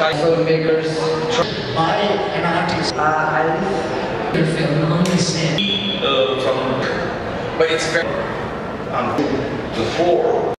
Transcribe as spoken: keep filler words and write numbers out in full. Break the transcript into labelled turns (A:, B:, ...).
A: filmmakers.
B: By an artist.
A: Uh, I
B: The film on the set.
C: Uh, from, but it's very um, the floor.